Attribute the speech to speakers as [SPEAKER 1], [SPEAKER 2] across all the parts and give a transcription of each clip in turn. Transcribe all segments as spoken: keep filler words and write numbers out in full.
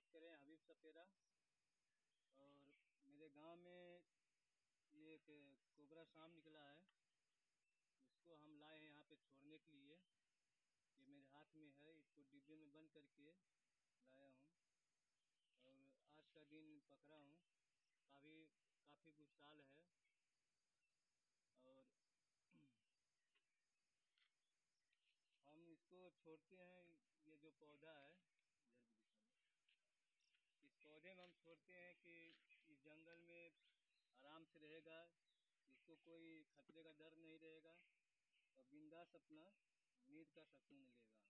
[SPEAKER 1] करें हबीब सपेरा। और मेरे गांव में ये एक कोबरा सांप निकला है, इसको हम लाए हैं यहाँ पे छोड़ने के लिए। ये मेरे हाथ में है, इसको डिब्बे में बंद करके लाया हूँ और आज का दिन पकड़ा हूँ। काफ़ी काफ़ी गुस्साल है और हम इसको छोड़ते हैं। ये जो पौधा है, इस पौधे में हम छोड़ते हैं कि इस जंगल में आराम से रहेगा, इसको कोई खतरे का डर नहीं रहेगा और बिंदास अपना नींद का सुकून लेगा।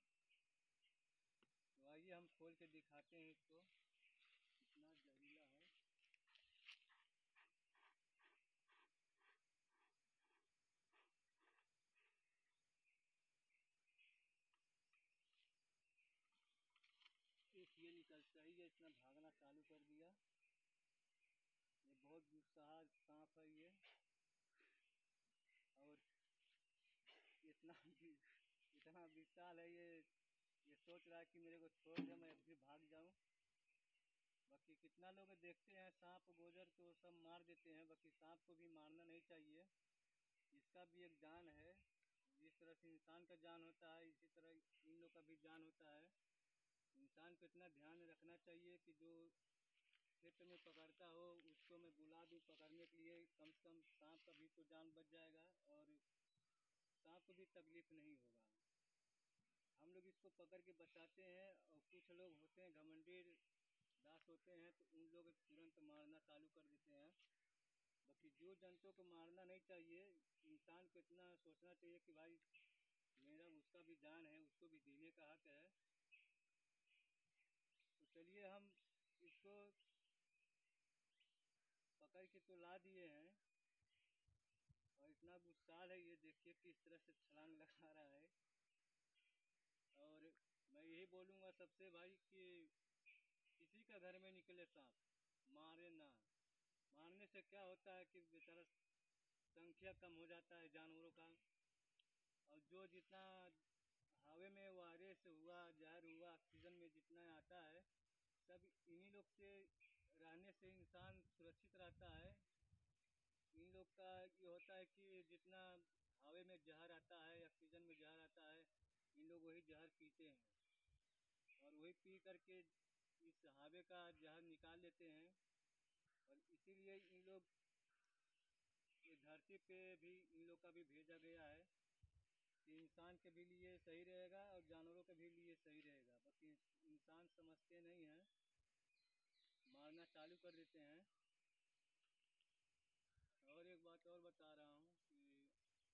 [SPEAKER 1] तो आइए हम खोल के दिखाते हैं इसको, कितना जहरीला है। एक ये निकलता ही है, इतना भागना चालू कर दिया। ये बहुत गुस्साहार सांप है ये, और इतना इतना विशाल है ये ये सोच रहा है कि मेरे को छोड़ दे, मैं अभी भाग जाऊं। बाकी कितना लोग देखते हैं सांप गोजर तो सब मार देते हैं, बाकी सांप को भी मारना नहीं चाहिए। इसका भी एक जान है, जिस तरह से इंसान का जान होता है इसी तरह इन लोग का भी जान होता है। इंसान को इतना ध्यान रखना चाहिए कि जो क्षेत्र में पकड़ता हो उसको मैं बुला दूँ पकड़ने के लिए, कम से कम सांप का भी तो जान बच जाएगा और सांप को भी तकलीफ नहीं होगा। हम लोग इसको पकड़ के बचाते हैं और कुछ लोग होते हैं घमंडी दास होते हैं तो उन लोग तुरंत मारना चालू कर देते हैं। बाकी जीव जंतु को मारना नहीं चाहिए, इंसान को इतना सोचना चाहिए कि भाई मेरा उसका भी जान है, उसको भी जीने का हक है। तो चलिए हम इसको पकड़ के तो ला दिए हैं और इतना गुस्साल है ये, देखिए किस तरह से छलांग लगा रहा है। और मैं यही बोलूँगा सबसे भाई कि किसी का घर में निकले सांप मारे ना। मारने से क्या होता है कि बेचारा संख्या कम हो जाता है जानवरों का, और जो जितना हवा में वायरस हुआ, जहर हुआ, ऑक्सीजन में जितना आता है सब इन्हीं लोग से रहने से इंसान सुरक्षित रहता है। इन लोग का ये होता है कि जितना हवा में जहर आता है, ऑक्सीजन में जहर आता है, इन लोग वही जहर पीते हैं और वही पी करके इस हवा का जहर निकाल लेते हैं। और इसीलिए इन लोग ये धरती पे भी इन लोग का भी भेजा गया है कि इंसान के भी लिए सही रहेगा और जानवरों के भी लिए सही रहेगा। बाकी इंसान समझते नहीं हैं, मारना चालू कर देते हैं। और एक बात और बता रहा हूँ कि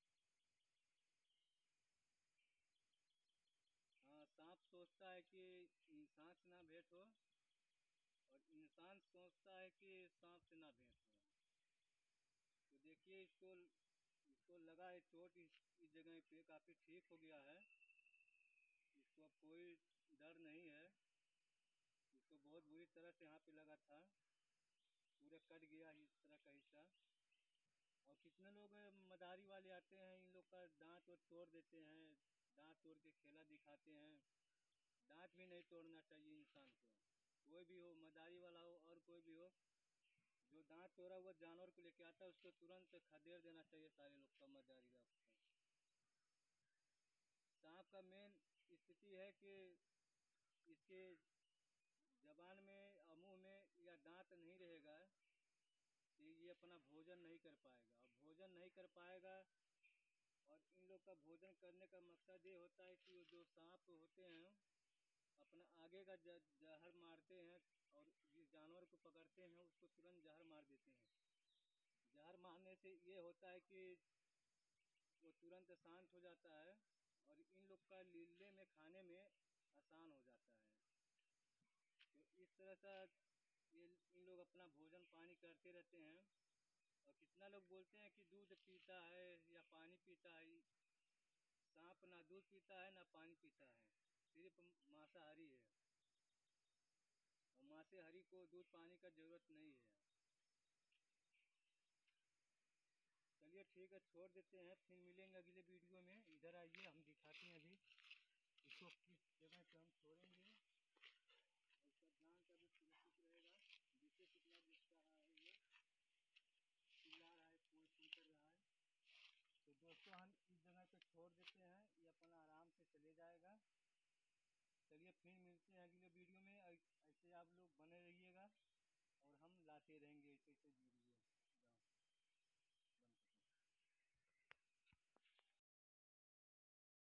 [SPEAKER 1] हाँ, सांप सोचता है कि इंसान से ना भेंट हो और इंसान सोचता है कि सांप से ना भेंट हो। तो देखिए इसको इसको लगा है चोट, इस, इस जगह पे काफ़ी ठीक हो गया है, इसको अब कोई डर नहीं है। इसको बहुत बुरी तरह से यहाँ पे लगा था, पूरा कट गया इस तरह का हिस्सा। और कितने लोग मदारी वाले आते हैं, इन लोग का दांत वाँत तोड़ देते हैं, दांत तोड़ के खेला दिखाते हैं। दांत भी नहीं तोड़ना चाहिए इंसान को, कोई भी हो, मदारी वाला हो और कोई भी हो, जो दांत तोड़ा हुआ जानवर को लेके आता है उसको तुरंत खदेड़ देना चाहिए सारे लोग का, मदारी लोग को। सांप का मेन स्थिति है कि इसके जबान में और मुंह में या दांत नहीं रहेगा कि ये अपना भोजन नहीं कर पाएगा, और भोजन नहीं कर पाएगा। और इन लोग का भोजन करने का मकसद ये होता है कि वो जो सांप होते हैं अपना आगे का जहर मारते हैं और जिस जानवर को पकड़ते हैं उसको तुरंत जहर मार देते हैं। जहर मारने से ये होता है कि वो तुरंत शांत हो जाता है और इन लोग का लीले में खाने में आसान हो जाता है। तो इस तरह से ये इन लोग अपना भोजन पानी करते रहते हैं। और कितना लोग बोलते हैं कि दूध पीता है या पानी पीता है, सांप ना दूध पीता है ना पानी पीता है, सिर्फ मांसाहारी है और मांसाहारी को दूध पानी का ज़रूरत नहीं है। चलिए ठीक है, छोड़ देते हैं, फिर मिलेंगे अगले वीडियो में। इधर आइए हम दिखाते हैं अभी इसको किस जगह पे हम छोड़ेंगे, इसका जान का भी फिर मिलते हैं अगले वीडियो में। ऐ- ऐसे आप लोग बने रहिएगा और हम लाते रहेंगे ऐसे ऐसे वीडियो।